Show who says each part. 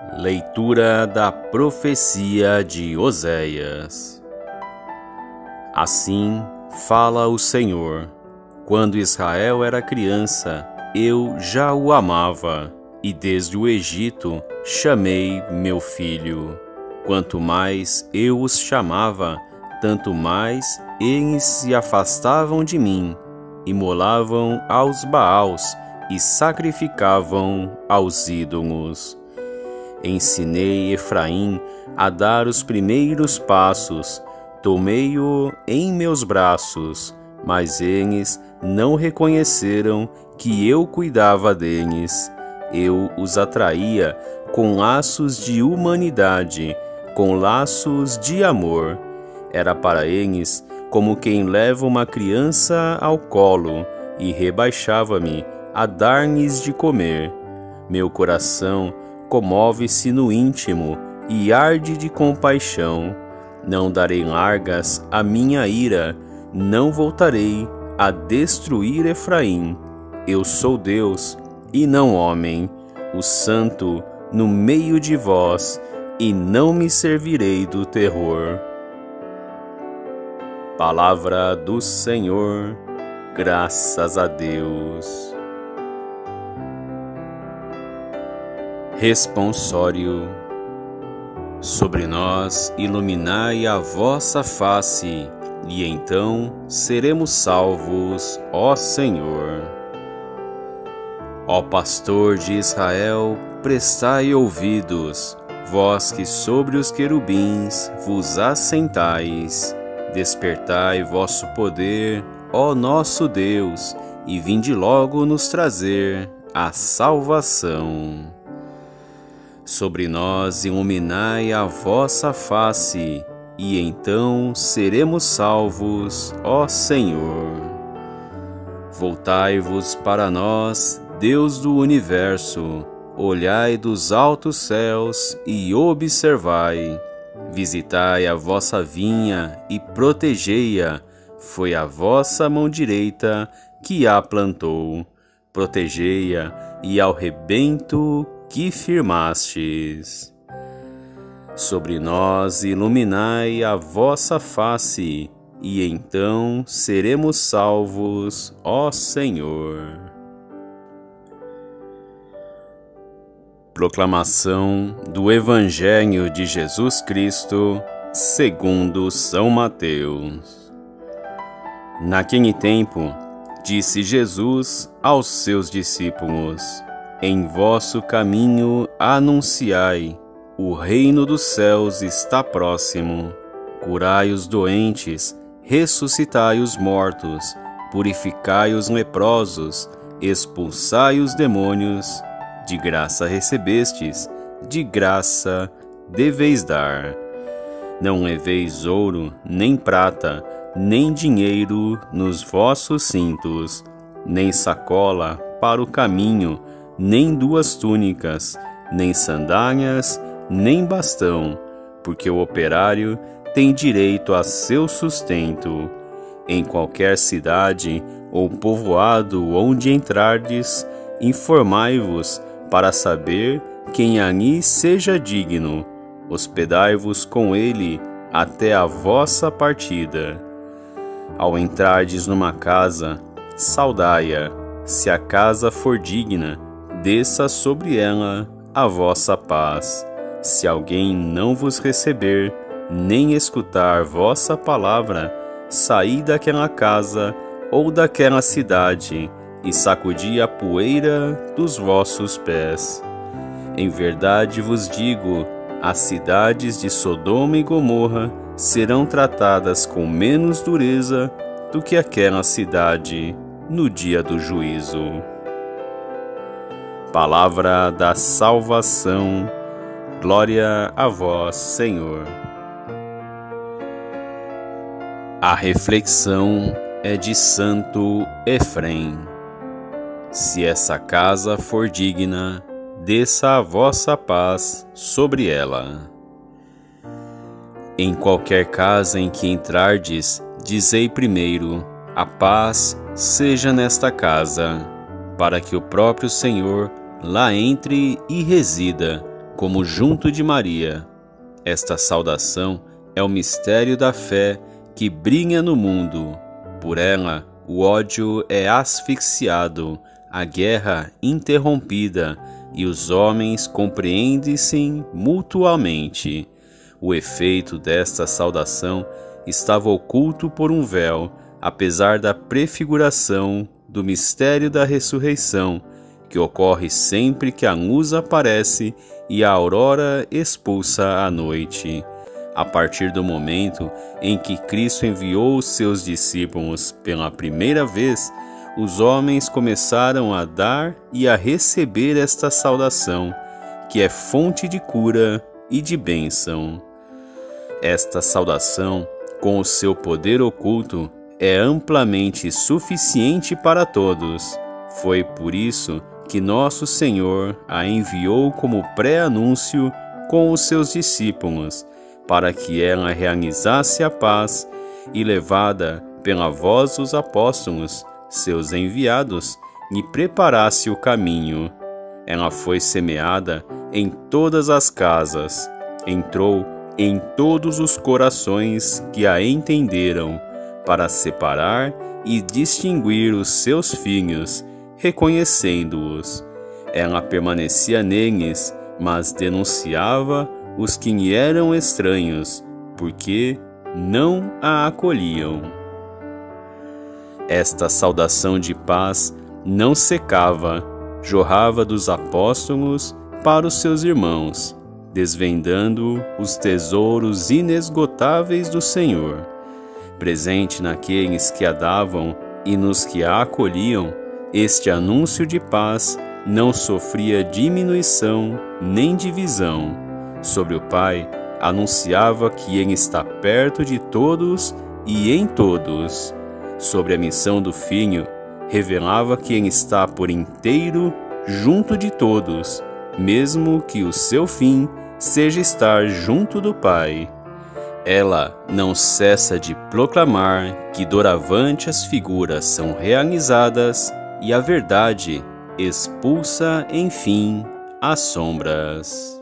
Speaker 1: Leitura da profecia de Oséias. Assim fala o Senhor: quando Israel era criança, eu já o amava, e desde o Egito chamei meu filho. Quanto mais eu os chamava, tanto mais eles se afastavam de mim, imolavam aos Baals e sacrificavam aos ídolos. Ensinei Efraim a dar os primeiros passos, tomei-o em meus braços, mas eles não reconheceram que eu cuidava deles. Eu os atraía com laços de humanidade, com laços de amor. Era para eles como quem leva uma criança ao colo, e rebaixava-me a dar-lhes de comer. Meu coração comove-se no íntimo e arde de compaixão. Não darei largas à minha ira, não voltarei a destruir Efraim. Eu sou Deus e não homem, o Santo no meio de vós, e não me servirei do terror. Palavra do Senhor, graças a Deus. Responsório. Sobre nós iluminai a vossa face, e então seremos salvos, ó Senhor. Ó pastor de Israel, prestai ouvidos, vós que sobre os querubins vos assentais. Despertai vosso poder, ó nosso Deus, e vinde logo nos trazer a salvação. Sobre nós iluminai a vossa face, e então seremos salvos, ó Senhor. Voltai-vos para nós, Deus do universo, olhai dos altos céus e observai. Visitai a vossa vinha e protegei-a, foi a vossa mão direita que a plantou. Protegei-a e ao rebento que firmastes. Sobre nós iluminai a vossa face, e então seremos salvos, ó Senhor. Proclamação do Evangelho de Jesus Cristo, segundo São Mateus. Naquele tempo, disse Jesus aos seus discípulos: em vosso caminho anunciai, o reino dos céus está próximo. Curai os doentes, ressuscitai os mortos, purificai os leprosos, expulsai os demônios. De graça recebestes, de graça deveis dar. Não leveis ouro, nem prata, nem dinheiro nos vossos cintos, nem sacola para o caminho, nem duas túnicas, nem sandálias, nem bastão, porque o operário tem direito a seu sustento. Em qualquer cidade ou povoado onde entrardes, informai-vos para saber quem ali seja digno. Hospedai-vos com ele até a vossa partida. Ao entrardes numa casa, saudai-a. Se a casa for digna, desça sobre ela a vossa paz. Se alguém não vos receber, nem escutar vossa palavra, saí daquela casa ou daquela cidade, e sacudi a poeira dos vossos pés. Em verdade vos digo, as cidades de Sodoma e Gomorra serão tratadas com menos dureza do que aquela cidade no dia do juízo. Palavra da salvação. Glória a vós, Senhor. A reflexão é de Santo Efrem. Se essa casa for digna, desça a vossa paz sobre ela. Em qualquer casa em que entrardes, dizei primeiro: a paz seja nesta casa, para que o próprio Senhor lá entre e resida, como junto de Maria. Esta saudação é o mistério da fé que brilha no mundo. Por ela, o ódio é asfixiado, a guerra interrompida e os homens compreendem-se mutuamente. O efeito desta saudação estava oculto por um véu, apesar da prefiguração do mistério da ressurreição, que ocorre sempre que a luz aparece e a aurora expulsa a noite. A partir do momento em que Cristo enviou os seus discípulos pela primeira vez, os homens começaram a dar e a receber esta saudação, que é fonte de cura e de bênção. Esta saudação, com o seu poder oculto, é amplamente suficiente para todos. Foi por isso que nosso Senhor a enviou como pré-anúncio com os seus discípulos, para que ela realizasse a paz e, levada pela voz dos apóstolos, seus enviados, lhe preparasse o caminho. Ela foi semeada em todas as casas, entrou em todos os corações que a entenderam, para separar e distinguir os seus filhos, reconhecendo-os. Ela permanecia neles, mas denunciava os que lhe eram estranhos, porque não a acolhiam. Esta saudação de paz não secava, jorrava dos apóstolos para os seus irmãos, desvendando os tesouros inesgotáveis do Senhor. Presente naqueles que a davam e nos que a acolhiam, este anúncio de paz não sofria diminuição nem divisão. Sobre o Pai, anunciava que Ele está perto de todos e em todos. Sobre a missão do Filho, revelava que Ele está por inteiro junto de todos, mesmo que o seu fim seja estar junto do Pai. Ela não cessa de proclamar que doravante as figuras são realizadas e a verdade expulsa, enfim, as sombras.